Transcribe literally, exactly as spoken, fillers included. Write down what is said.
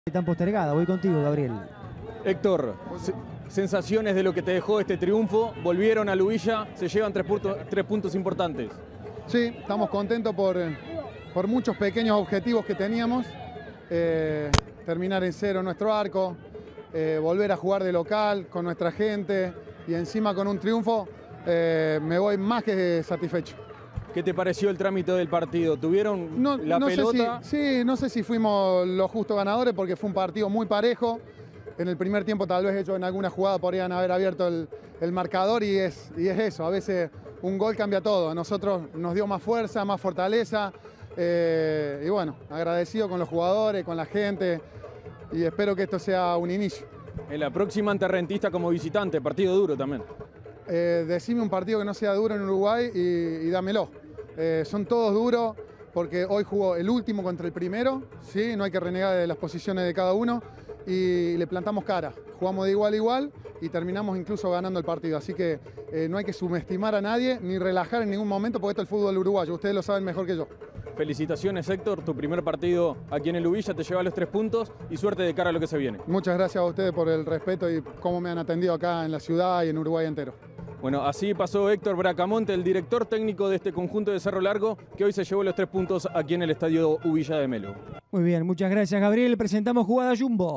Tan postergada. Voy contigo, Gabriel. Héctor, sensaciones de lo que te dejó este triunfo. Volvieron a Lubilla, se llevan tres puntos, tres puntos importantes. Sí, estamos contentos por, por muchos pequeños objetivos que teníamos. Eh, terminar en cero nuestro arco, eh, volver a jugar de local con nuestra gente y encima con un triunfo, eh, me voy más que satisfecho. ¿Qué te pareció el trámite del partido? ¿Tuvieron no, la no pelota? Sé si, sí, no sé si fuimos los justos ganadores porque fue un partido muy parejo. En el primer tiempo tal vez ellos en alguna jugada podrían haber abierto el, el marcador y es, y es eso. A veces un gol cambia todo. A nosotros nos dio más fuerza, más fortaleza. Eh, y bueno, agradecido con los jugadores, con la gente y espero que esto sea un inicio. En la próxima ante Rentistas como visitante, partido duro también. Eh, decime un partido que no sea duro en Uruguay y, y dámelo. Eh, son todos duros porque hoy jugó el último contra el primero, ¿sí? No hay que renegar de las posiciones de cada uno y le plantamos cara. Jugamos de igual a igual y terminamos incluso ganando el partido. Así que eh, no hay que subestimar a nadie ni relajar en ningún momento porque esto es el fútbol uruguayo. Ustedes lo saben mejor que yo. Felicitaciones, Héctor. Tu primer partido aquí en el Lubilla te lleva los tres puntos y suerte de cara a lo que se viene. Muchas gracias a ustedes por el respeto y cómo me han atendido acá en la ciudad y en Uruguay entero. Bueno, así pasó Héctor Bracamonte, el director técnico de este conjunto de Cerro Largo, que hoy se llevó los tres puntos aquí en el estadio Uvilla de Melo. Muy bien, muchas gracias, Gabriel. Presentamos Jugada Jumbo.